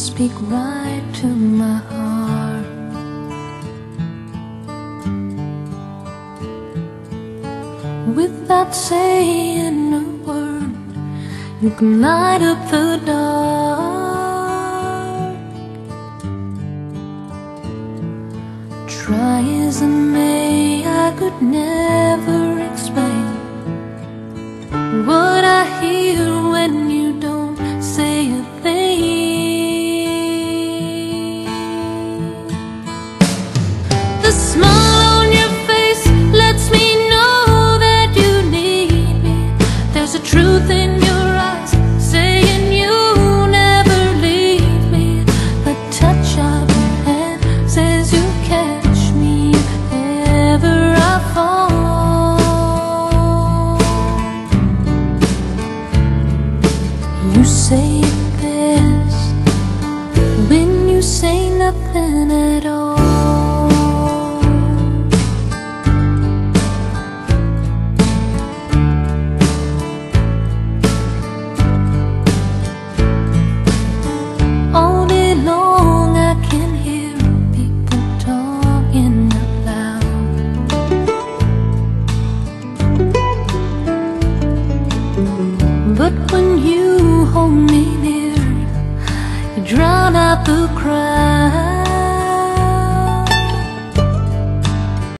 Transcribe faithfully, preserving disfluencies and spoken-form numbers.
speak right to my heart. Without saying a word, you can light up the dark. Try as I may, I could never explain what I hear when you don't say a thing. The smile on your face lets me know that you need me. There's a truth in your eyes saying you'll never leave me. The touch of your hand says you'll catch me if ever I fall. You say it best when you say nothing at all. All day long I can hear people talking out loud, but when you hold me near, you drown out the crowd.